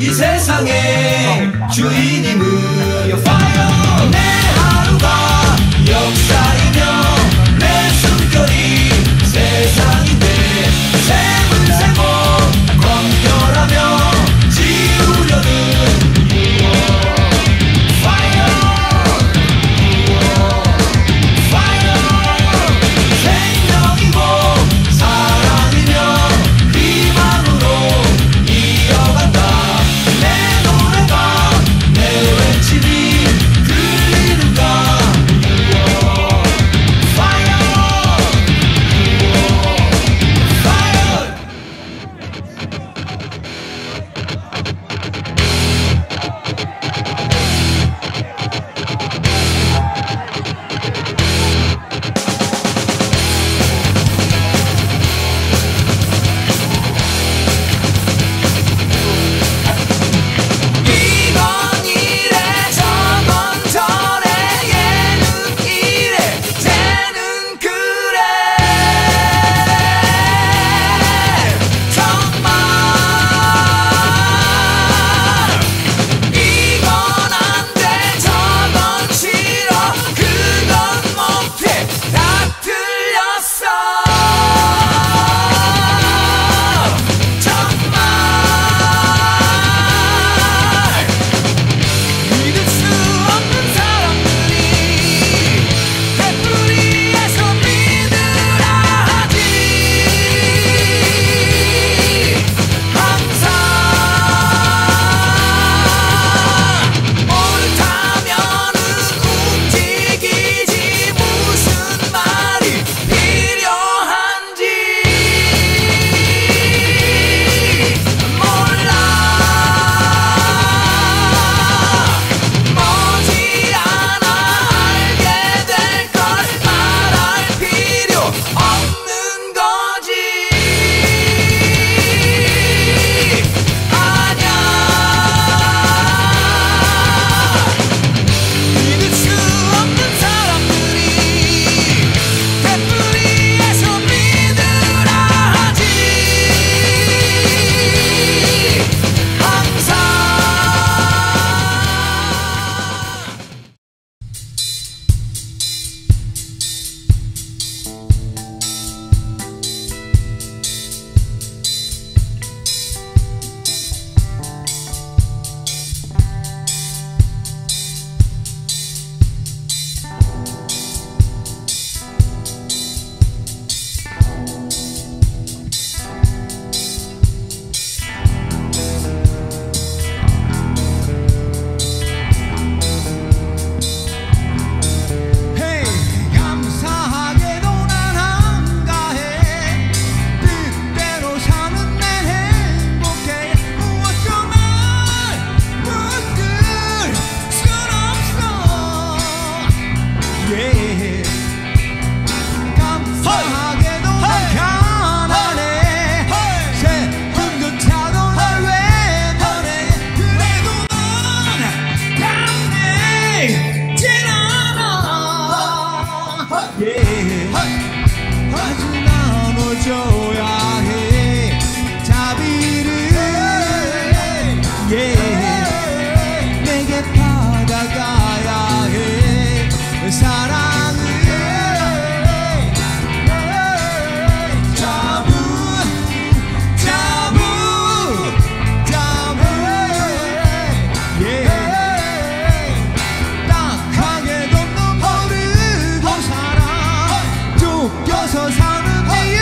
이 세상의 주인임을 Fire 내 하루가 역사이며 내 숨결이 세상인데 샘은 세고 검열하며 지우려는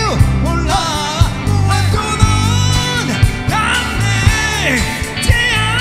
몰라 무엇도 넌 안 돼.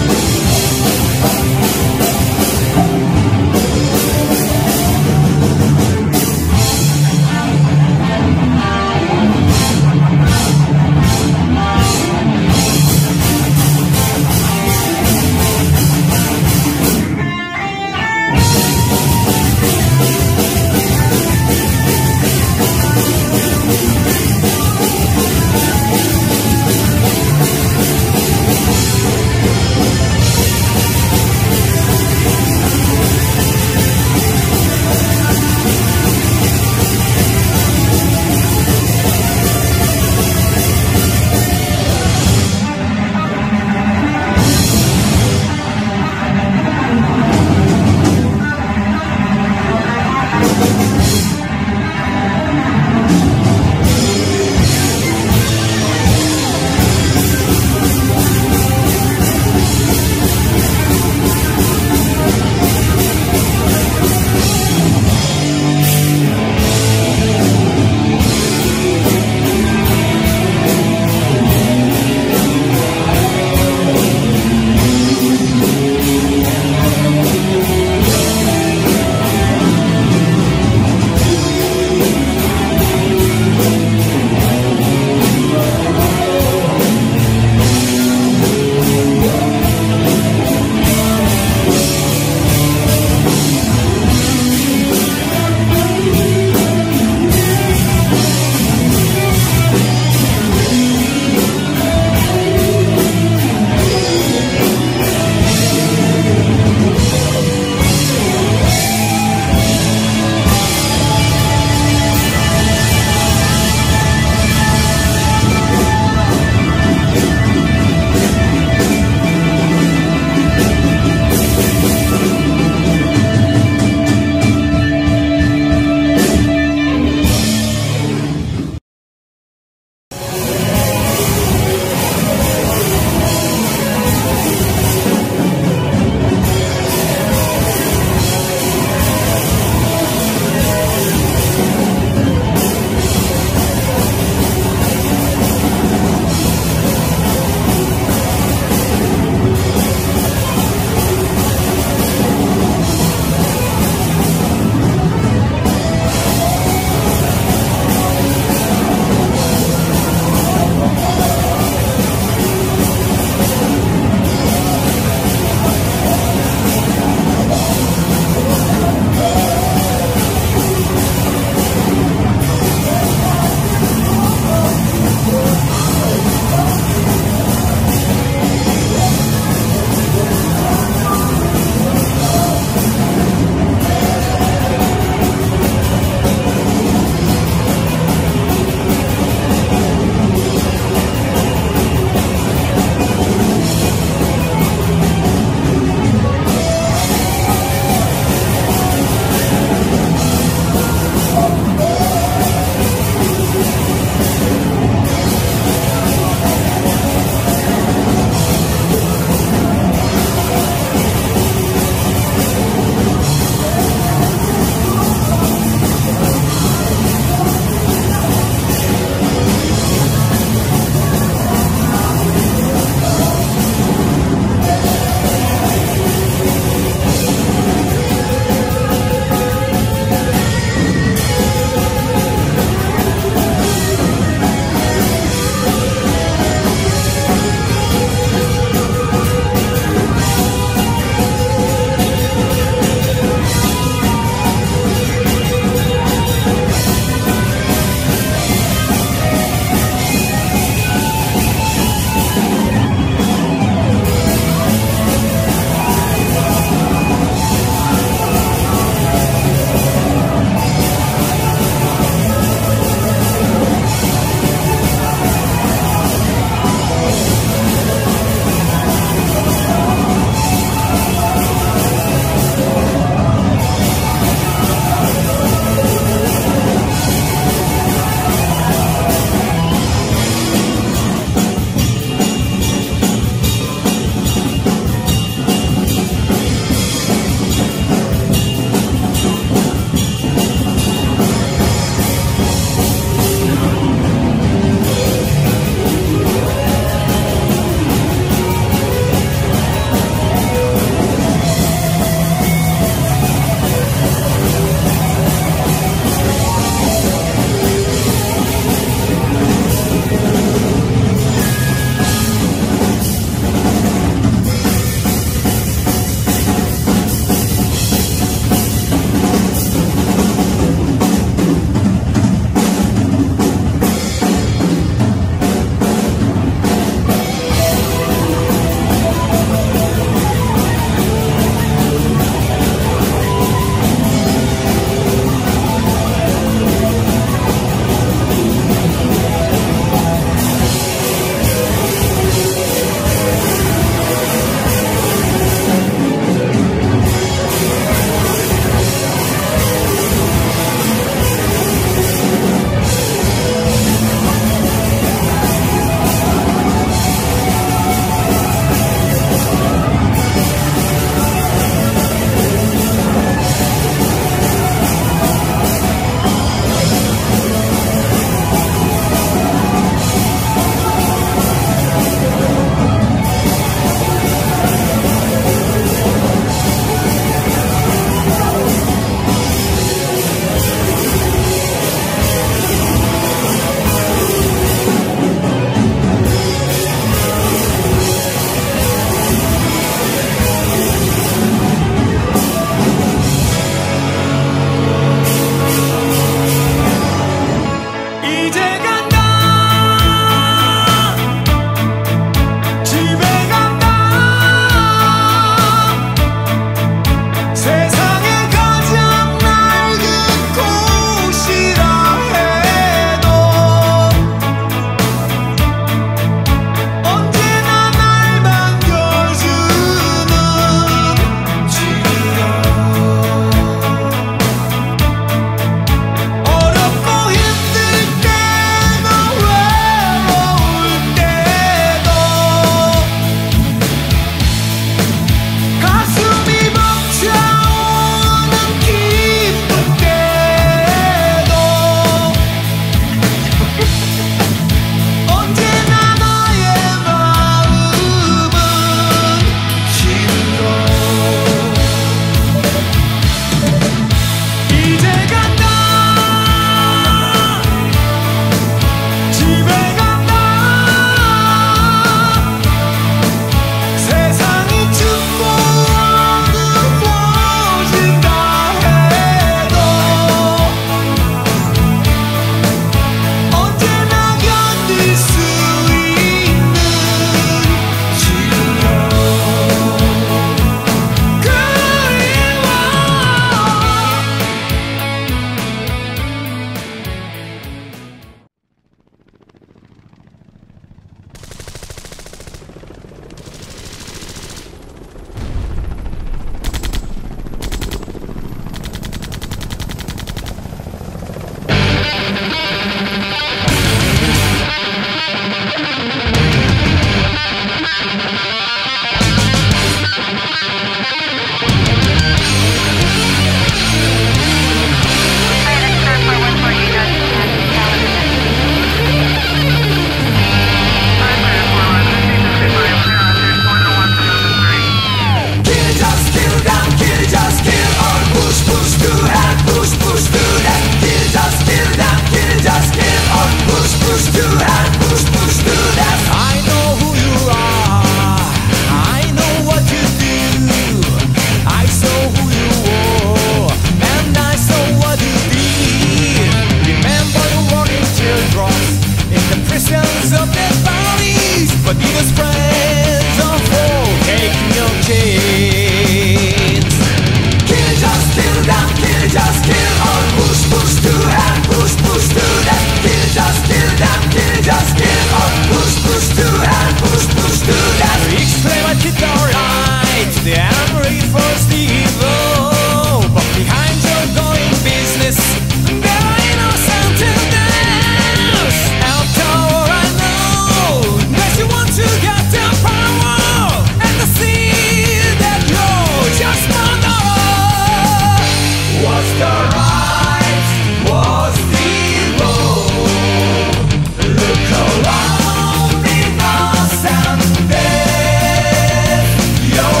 was friends on for taking your kids. Kill, just kill them, kill, just kill all. Push, push to and push, push to them. Kill, just kill them, kill, just kill all. Push, push to and push, push to them. Explain what you don't like. The angry force the evil, but behind your going business there are innocent till death. After all I know that you want to get the power, and I see that you're just murder. What's the right? What's the wrong? Look around, innocent death. You're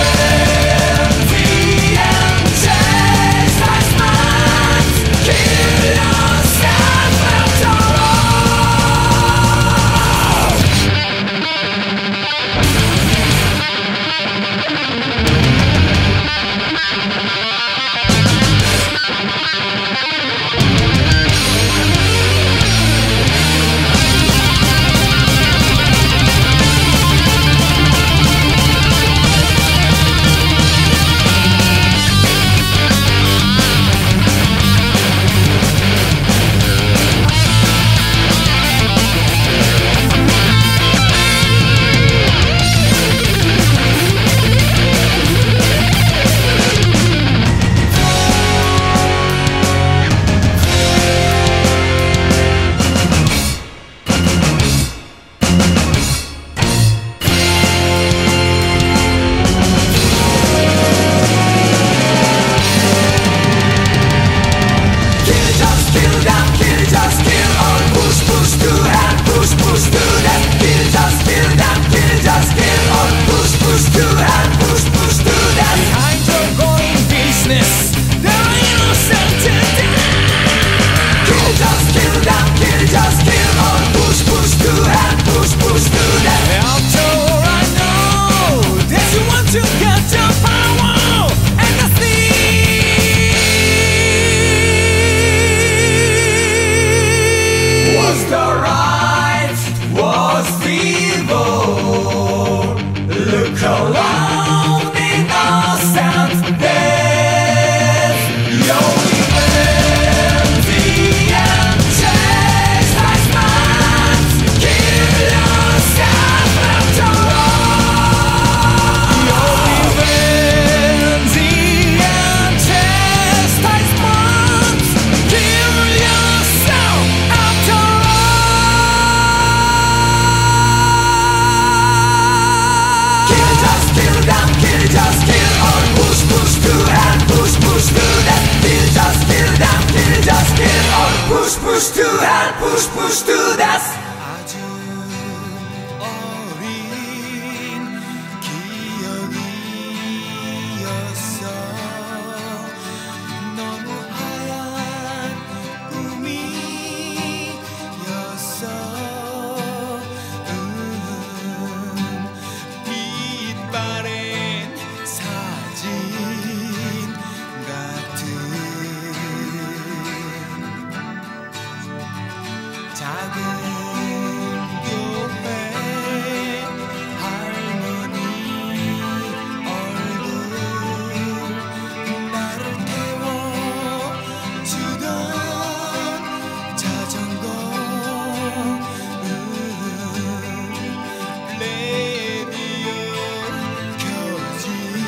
empty and chastisement. Kill yourself after all. Push, push to and push, push to that. 아주 어린 기억이었어. 너무 하얀 꿈이었어. 빛바랜 사진 같은 작은 교회 할머니 얼굴 나를 태워주던 자전거 레디오 켜진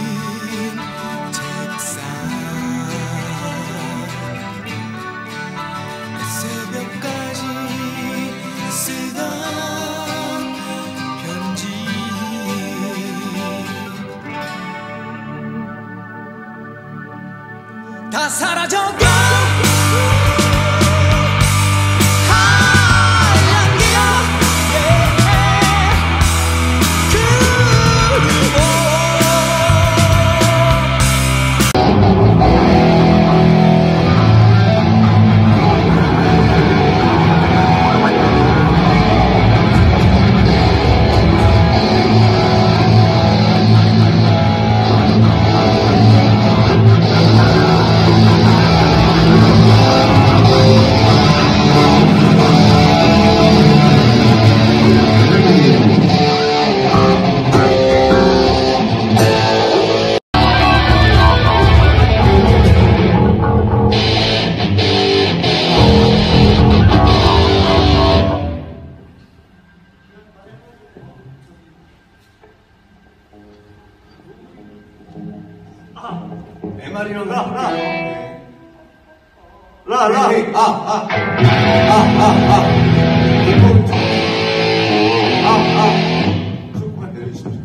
책상 새벽까지 쓰던 편지 다 사라져가 하얀 기억 그리워. 대마리로 라. 조금만 내려주시면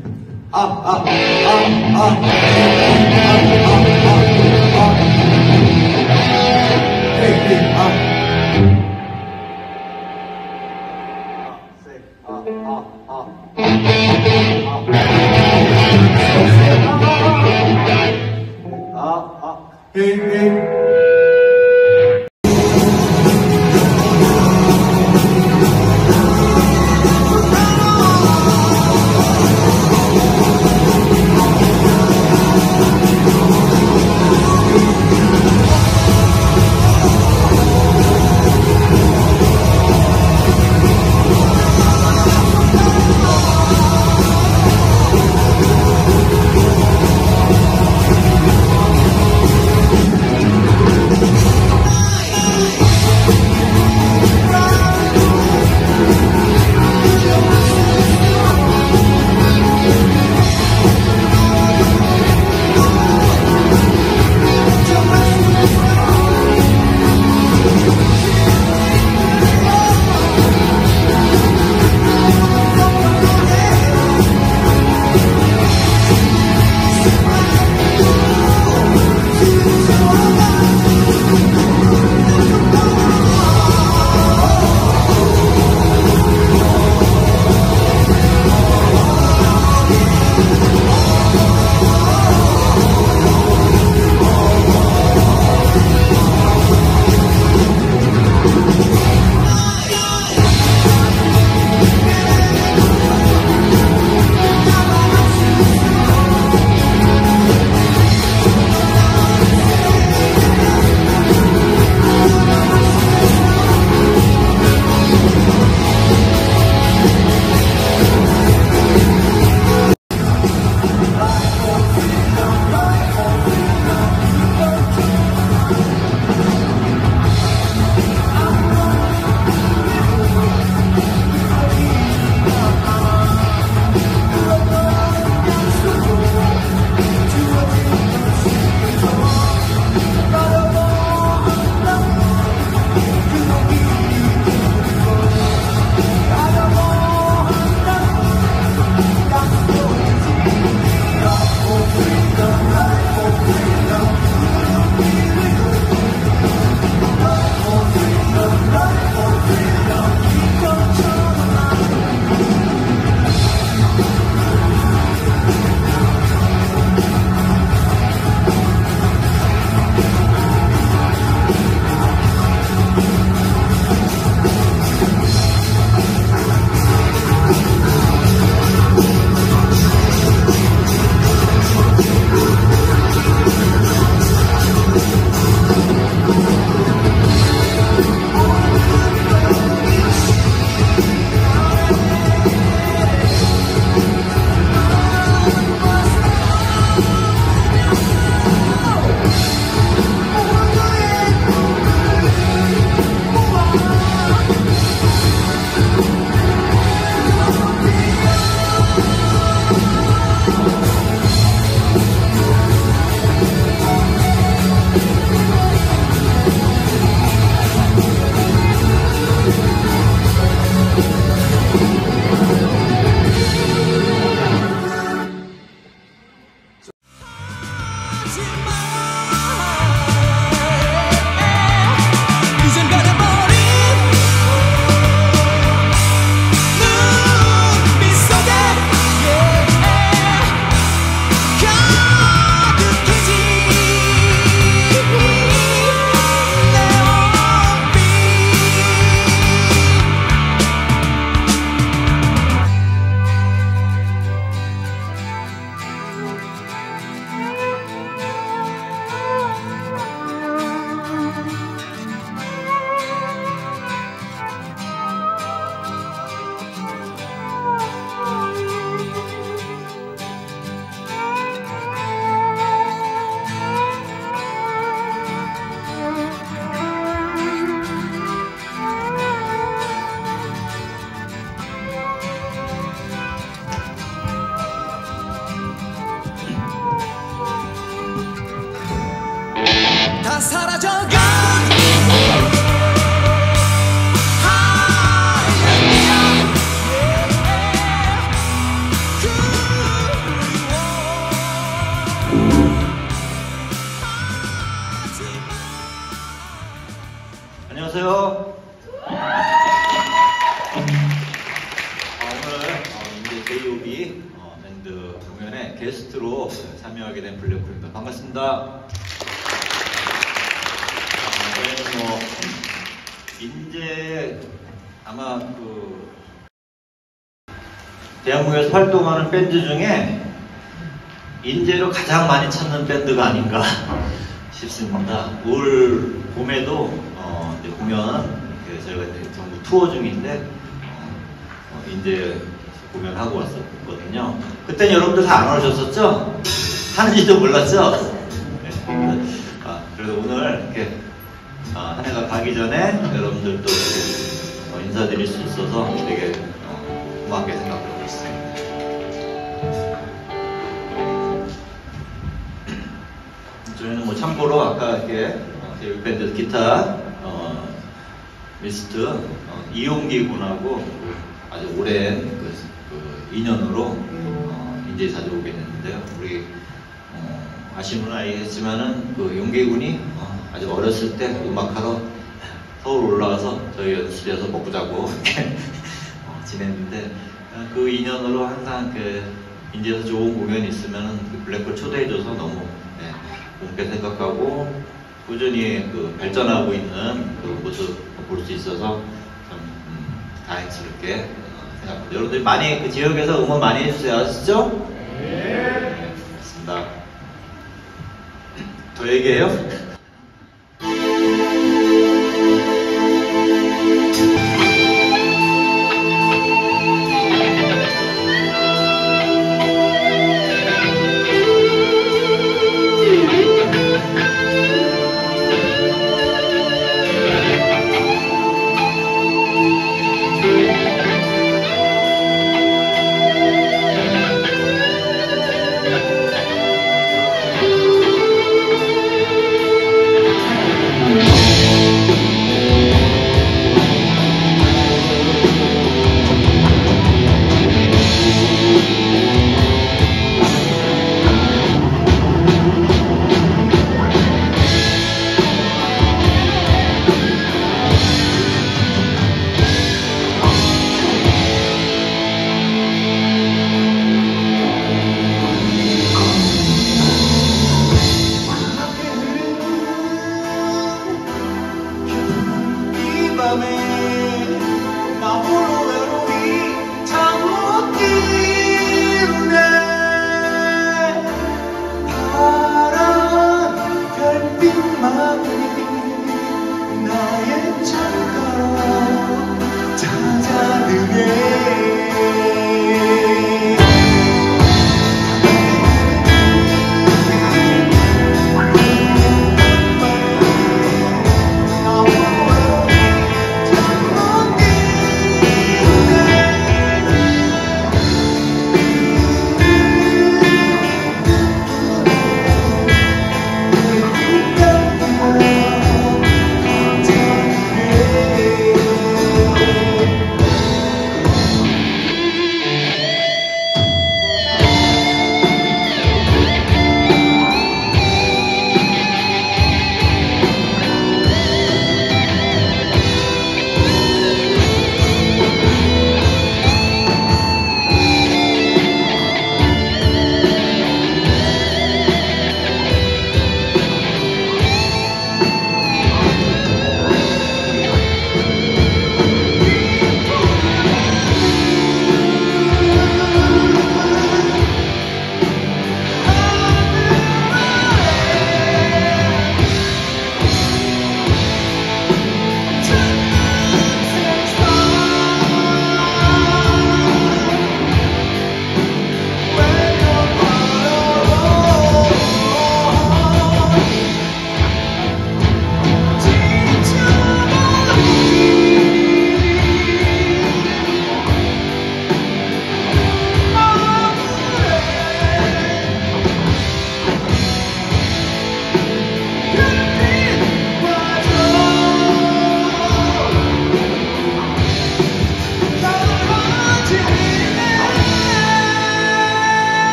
다 사라져가 안녕하세요. 오늘 이제 J.O.B 밴드 공연에 게스트로 참여하게 된 블랙홀입니다. 반갑습니다. 저희는 뭐 인제 아마 그 대한민국에서 활동하는 밴드 중에 인재로 가장 많이 찾는 밴드가 아닌가 싶습니다. 올 봄에도 이제 공연 저희가 전부 투어 중인데 인제 공연하고 왔었거든요. 그때는 여러분들 다 안 오셨었죠? 하는지도 몰랐죠? 네. 그래도 오늘 이렇게 한 해가 가기 전에 여러분들도 인사드릴 수 있어서 되게 고맙게 생각하고 있습니다. 저희는 뭐 참고로 아까 이렇게 밴드 기타 미스트 이용기 군하고 아주 오랜 그 인연으로 인제 자주 오게 됐는데요. 우리 아시는 알겠지만은 그 용기 군이 아주 어렸을 때 음악하러 서울 올라와서 저희 연습실에서 먹고 자고 이렇게 지냈는데 그 인연으로 항상 그 인제에서 좋은 공연이 있으면은 그 블랙홀 초대해줘서 너무 고맙게 생각하고 꾸준히 그 발전하고 있는 그 모습 볼 수 있어서 참 다행스럽게 생각합니다. 여러분들 많이 그 지역에서 응원 많이 해주세요. 아시죠? 네. 알겠습니다. 더 얘기해요?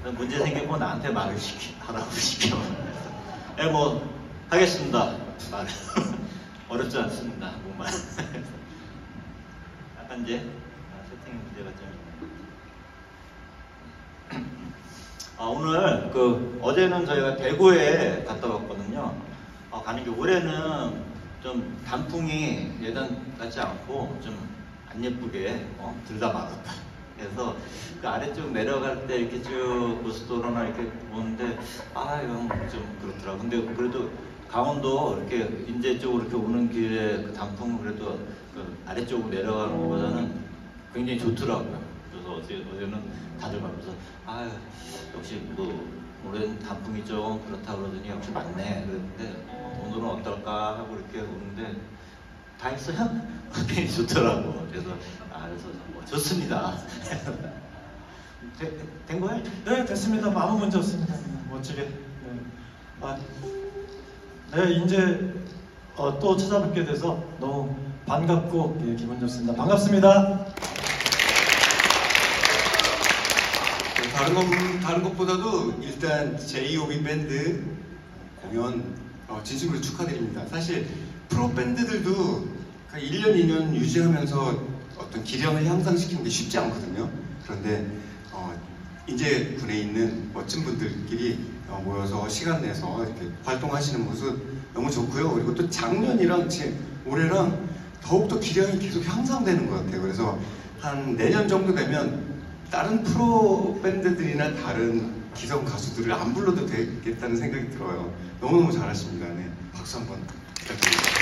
문제 생기면 나한테 하라고 시켜. 예, 뭐 하겠습니다. 말 어렵지 않습니다. 한국말. 약간 이제 세팅 문제가 좀 있네요. 오늘 어제는 저희가 대구에 갔다 왔거든요. 가는 게 올해는 좀 단풍이 예전 같지 않고 좀 안 예쁘게 들다 말았다. 그래서 그 아래쪽 내려갈 때 이렇게 쭉 고속도로나 이렇게 보는데 이건 좀 그렇더라고. 근데 그래도 강원도 이렇게 인제 쪽으로 이렇게 오는 길에 그 단풍은 그래도 그 아래쪽으로 내려가는 것보다는 굉장히 좋더라고요. 그래서 어제는 다들 가면서 역시 뭐 올해는 단풍이 좀 그렇다 그러더니 역시 맞네 그랬는데 오늘은 어떨까 하고 이렇게 오는데 다 했어요? 굉장히 좋더라고. 그래서 뭐 좋습니다. 된 거예요? 네, 됐습니다. 아무 문제 없습니다. 멋지게. 네, 이제 또 찾아뵙게 돼서 너무 반갑고 기분 좋습니다. 반갑습니다. 다른 것보다도 일단 J.O.B 밴드 공연 진심으로 축하드립니다. 사실 프로 밴드들도 1년, 2년 유지하면서 어떤 기량을 향상시키는 게 쉽지 않거든요. 그런데 인제군에 있는 멋진 분들끼리 모여서 시간 내서 이렇게 활동하시는 모습 너무 좋고요. 그리고 또 작년이랑 올해랑 더욱더 기량이 계속 향상되는 것 같아요. 그래서 한 내년 정도 되면 다른 프로 밴드들이나 다른 기성 가수들을 안 불러도 되겠다는 생각이 들어요. 너무너무 잘하십니다. 네, 박수 한번 부탁드립니다.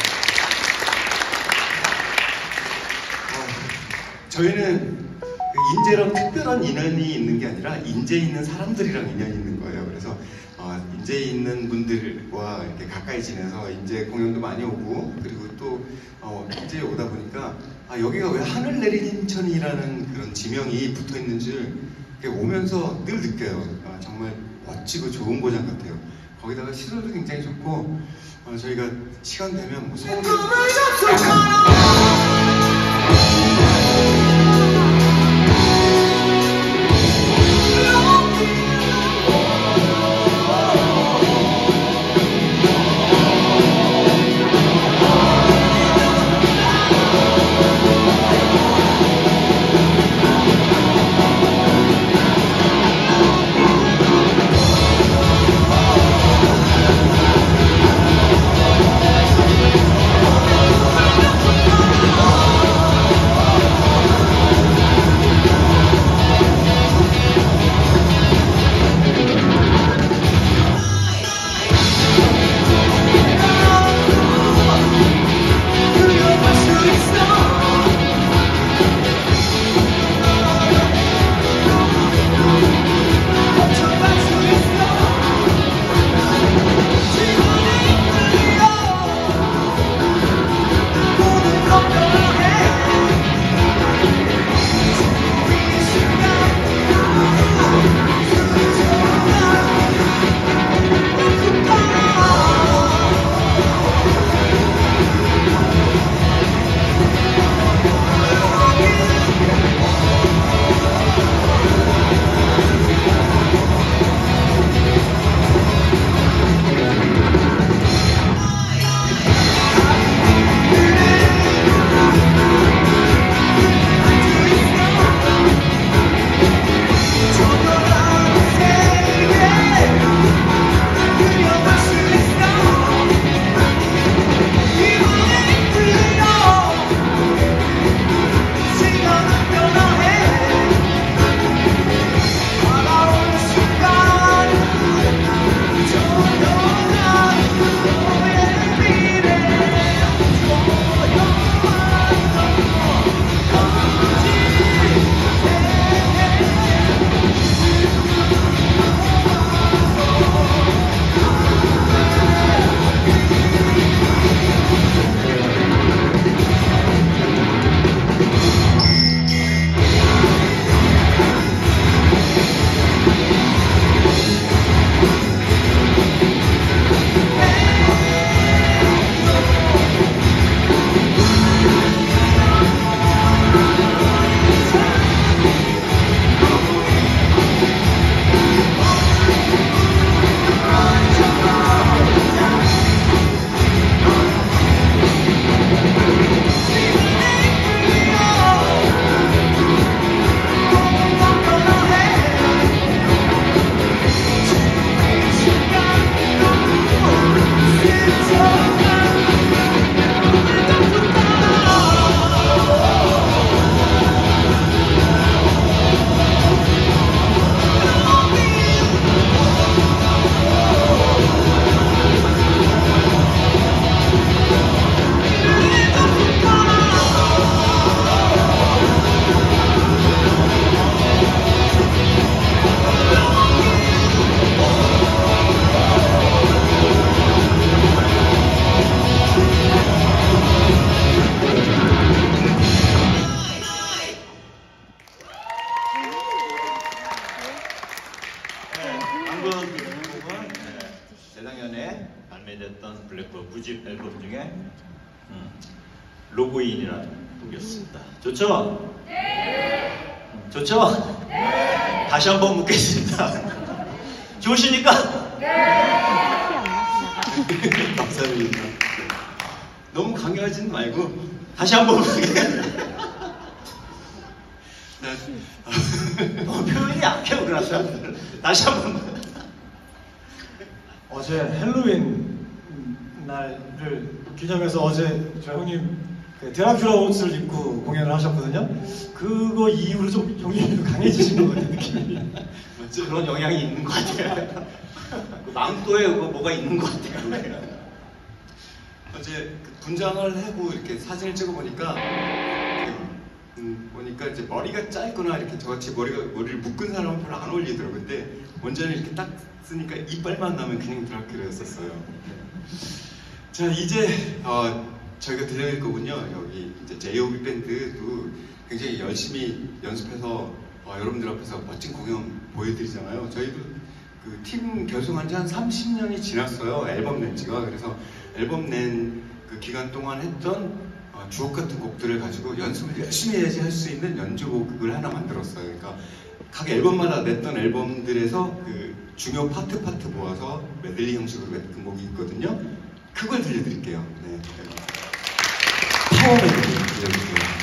저희는 인재랑 특별한 인연이 있는 게 아니라 인재 있는 사람들이랑 인연이 있는 거예요. 그래서 인재 있는 분들과 이렇게 가까이 지내서 인재 공연도 많이 오고, 그리고 또 인제에 오다 보니까 여기가 왜 하늘 내린 인천이라는 그런 지명이 붙어 있는 줄 오면서 늘 느껴요. 정말 멋지고 좋은 고장 같아요. 거기다가 시설도 굉장히 좋고, 저희가 시간 되면 뭐 서울에 로그인이라는 곡이었습니다. 좋죠? 좋죠? 다시 한번 묻겠습니다. 좋으십니까? 감사합니다. 너무 강요하지는 말고 다시 한번 묻겠습니다. 너무 표현이 약해요, 그런 사람들은. 다시 한번. 어제 헬로윈 날을 기념해서 어제 저 형님 그 드라큘라 옷을 입고 공연을 하셨거든요. 그거 이후로 좀 형님이 강해지신 것 같아요, 느낌이. 그런 영향이 있는 것 같아요. 그 망토에 뭐가 있는 것 같아요. 어제 그 분장을 하고 이렇게 사진을 찍어 보니까 보니까 이제 머리가 짧거나 이렇게 저같이 머리를 묶은 사람은 별로 안 어울리더라고요. 근데 원전을 이렇게 딱 쓰니까 이빨만 나면 그냥 드라큘라였었어요. 자, 이제 저희가 들려드릴 거군요. 여기 이제 J.O.B 밴드도 굉장히 열심히 연습해서 여러분들 앞에서 멋진 공연 보여드리잖아요. 저희도 그 팀 결성한 지 한 30년이 지났어요. 앨범 낸 지가. 그래서 앨범 낸 그 기간 동안 했던 주옥 같은 곡들을 가지고 연습을 열심히 해야지 할 수 있는 연주곡을 하나 만들었어요. 그러니까 각 앨범마다 냈던 앨범들에서 그 중요 파트 모아서 메들리 형식으로 냈던 곡이 있거든요. 그걸 들려드릴게요. 네. 파워 메들리 들려드릴게요.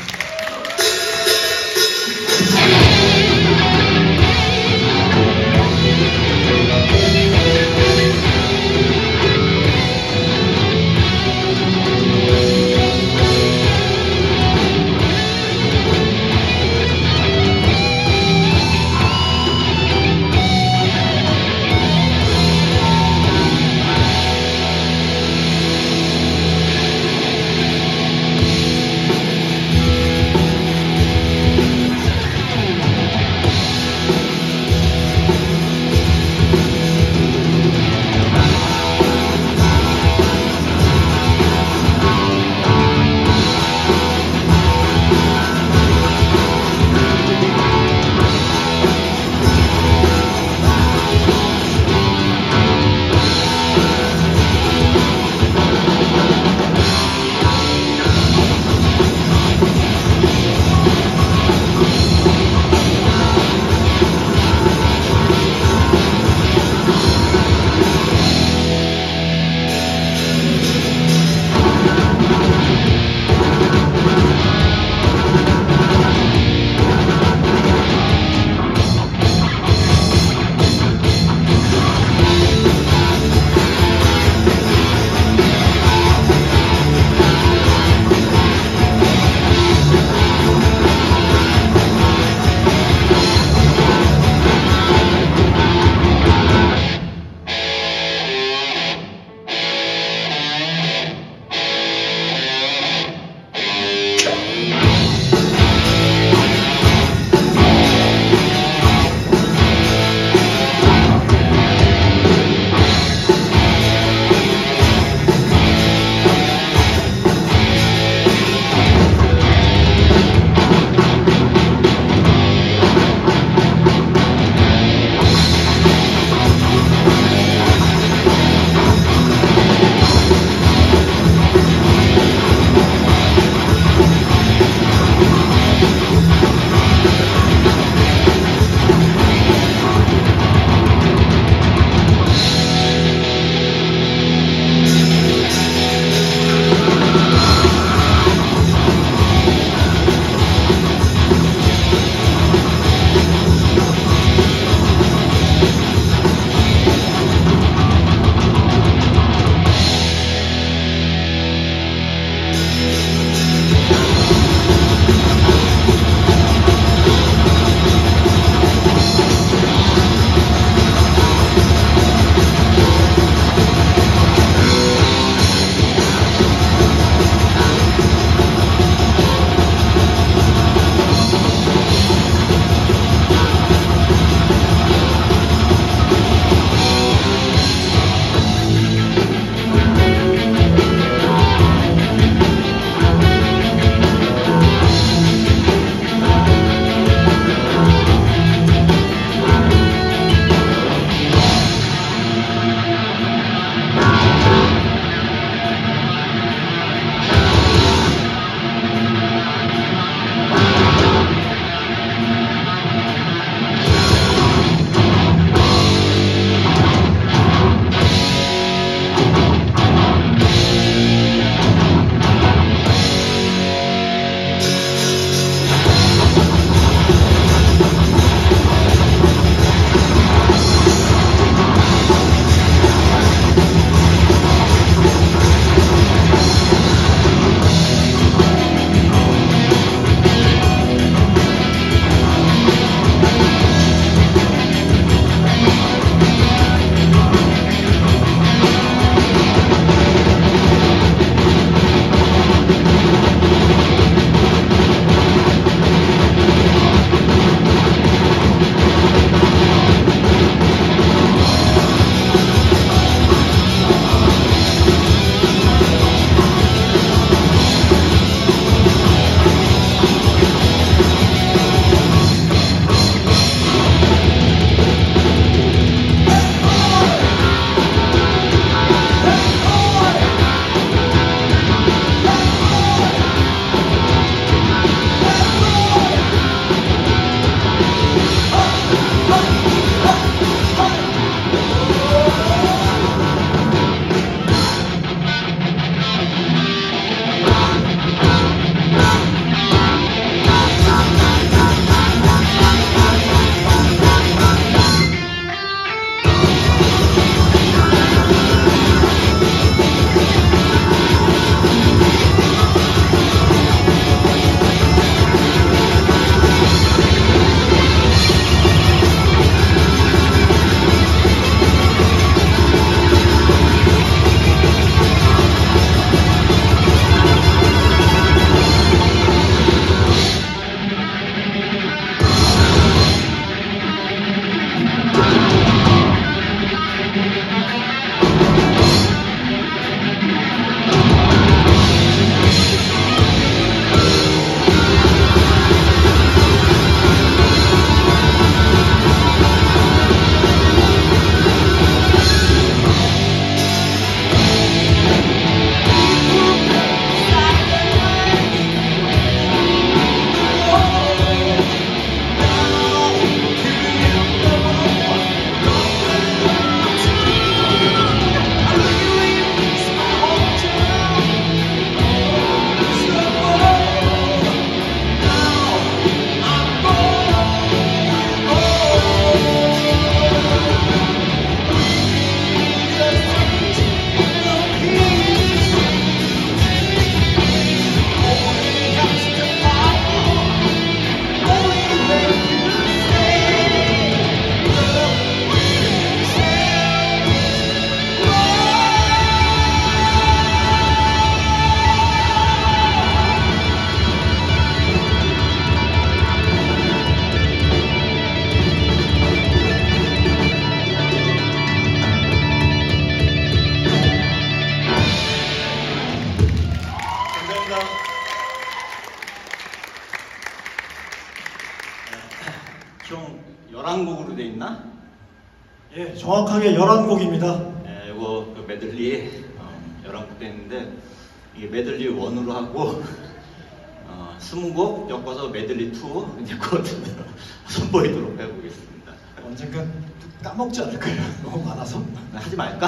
총 11곡으로 돼 있나? 예, 정확하게 11곡입니다. 네, 이거 그 메들리 11곡 돼 있는데 이게 메들리 1으로 하고 20곡 엮어서 메들리 2 이제 곧 선보이도록 해보겠습니다. 언젠간 까먹지 않을까요? 너무 많아서? 하지 말까?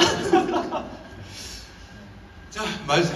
자,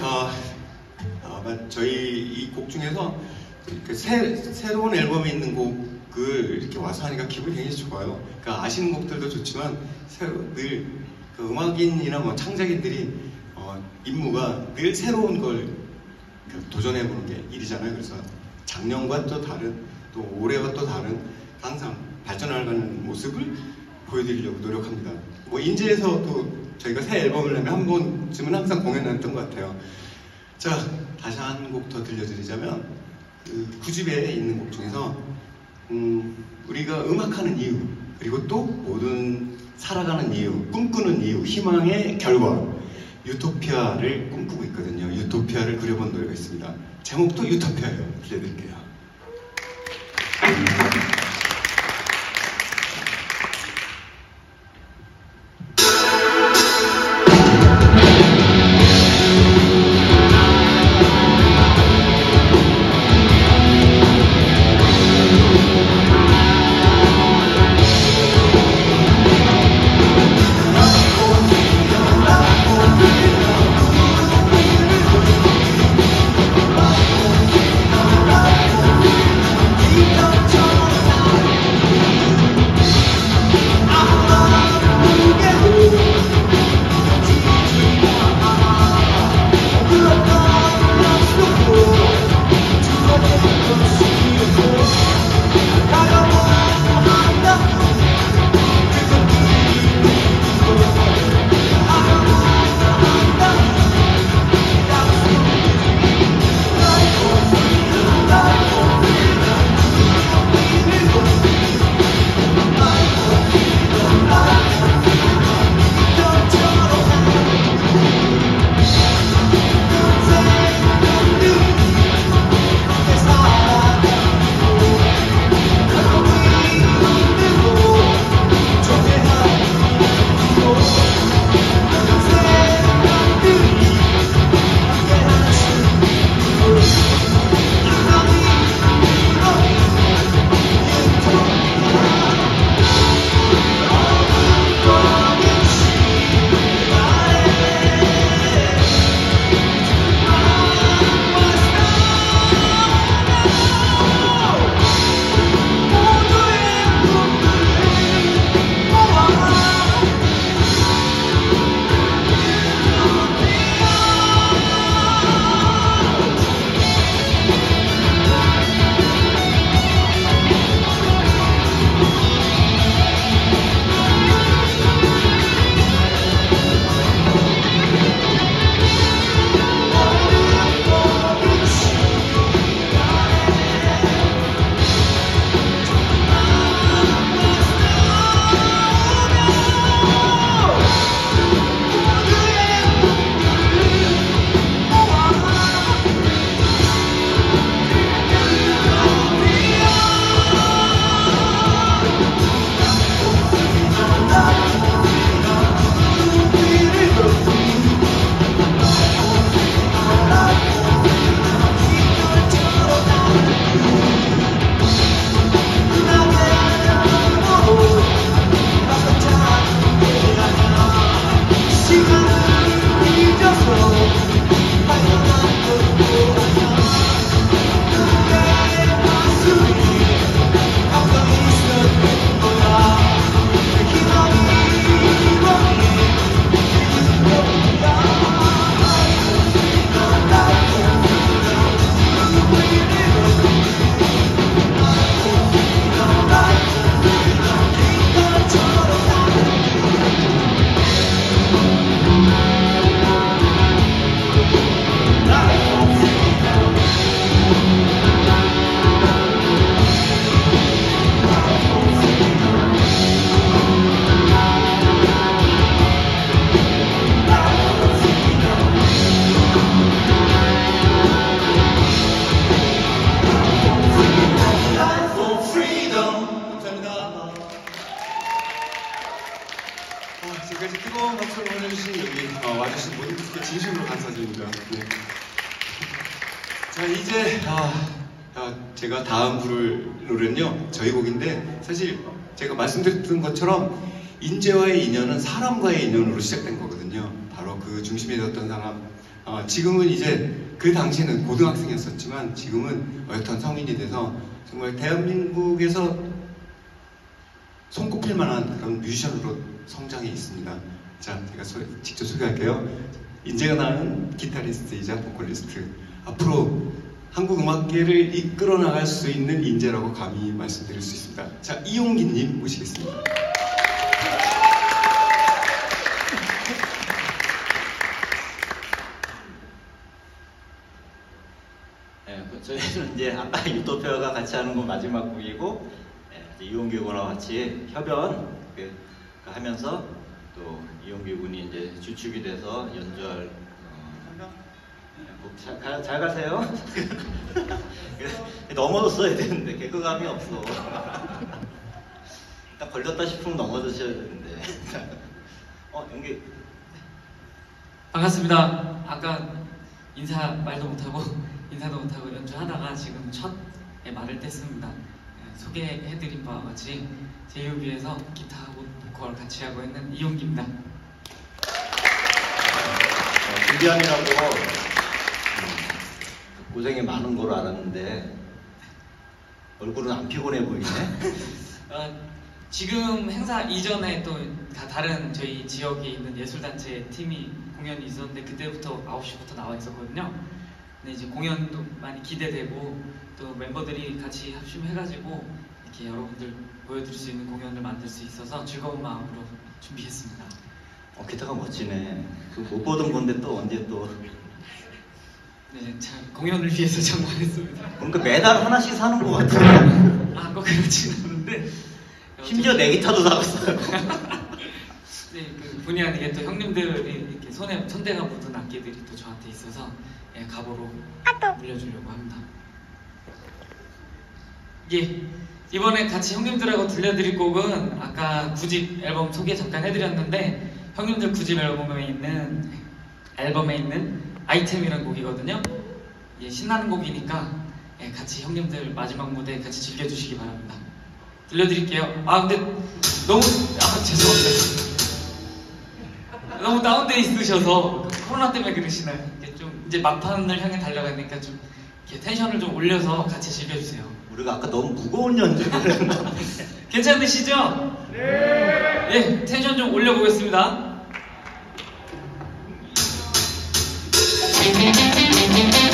저희 이 곡 중에서 새로운 앨범에 있는 곡을 이렇게 와서 하니까 기분이 굉장히 좋아요. 그러니까 아시는 곡들도 좋지만 늘 그 음악인이나 뭐 창작인들이 임무가 늘 새로운 걸 도전해보는 게 일이잖아요. 그래서 작년과 또 다른, 또 올해와 또 다른 항상 발전하는 모습을 보여드리려고 노력합니다. 뭐 인제에서 또 저희가 새 앨범을 내면 한 번쯤은 항상 공연했던 것 같아요. 자, 다시 한 곡 더 들려드리자면 그 9집에 있는 곡 중에서 우리가 음악하는 이유, 그리고 또 모든 살아가는 이유, 꿈꾸는 이유, 희망의 결과, 유토피아를 꿈꾸고 있거든요. 유토피아를 그려본 노래가 있습니다. 제목도 유토피아예요. 들려드릴게요. Love 제가 다음 부를 노래는요, 저희 곡인데, 사실 제가 말씀드렸던 것처럼, 인재와의 인연은 사람과의 인연으로 시작된 거거든요. 바로 그 중심에 뒀던 사람. 지금은 이제, 그 당시에는 고등학생이었었지만, 지금은 어엿한 성인이 돼서, 정말 대한민국에서 손꼽힐 만한 그런 뮤지션으로 성장해 있습니다. 자, 제가 직접 소개할게요. 인재가 나는 기타리스트이자 보컬리스트. 앞으로 한국 음악계를 이끌어 나갈 수 있는 인재라고 감히 말씀드릴 수 있습니다. 자, 이용기님 모시겠습니다. 네, 저희는 이제 아까 유토피아가 같이 하는 건 마지막 곡이고, 이용기 군과 같이 협연 하면서 또 이용기 군이 이제 주축이 돼서 연주할 잘 가세요. 넘어졌어야 되는데 개그감이 없어. 딱 걸렸다 싶으면 넘어지셔야 되는데. 연기. 반갑습니다. 아까 말도 못하고 인사도 못하고 연주하다가 지금 첫 말을 뗐습니다. 소개해드린 바와 같이 JOB에서 기타하고 보컬 같이 하고 있는 이용기입니다. 준비하느라고 고생이 많은 걸로 알았는데 얼굴은 안 피곤해 보이네. 지금 행사 이전에 또 다른 저희 지역에 있는 예술단체 팀이 공연이 있었는데 그때부터 9시부터 나와 있었거든요. 근데 이제 공연도 많이 기대되고 또 멤버들이 같이 합심해가지고 이렇게 여러분들 보여드릴 수 있는 공연을 만들 수 있어서 즐거운 마음으로 준비했습니다. 기타가 멋지네. 못 보던 건데 또 언제 또. 네, 참 공연을 위해서 장만했습니다. 그러니까 매달 하나씩 사는 것 같아요. 꼭 그렇진 않은데 심지어 내 기타도 사갔어요. 네, 본의 아니게 또 형님들이 이렇게 손대가 묻은 악기들이 또 저한테 있어서 갑오로 물려주려고 합니다. 이번에 같이 형님들하고 들려드릴 곡은 아까 9집 앨범 소개 잠깐 해드렸는데 형님들 9집 앨범에 있는 아이템이라는 곡이거든요. 신나는 곡이니까 같이 형님들 마지막 무대 같이 즐겨주시기 바랍니다. 들려드릴게요. 근데 너무 죄송합니다. 너무 다운돼 있으셔서 코로나 때문에 그러시나요? 좀 이제 막판을 향해 달려가니까 좀 이렇게 텐션을 좀 올려서 같이 즐겨주세요. 우리가 아까 너무 무거운 연주를 했는데 괜찮으시죠? 네, 텐션 좀 올려보겠습니다.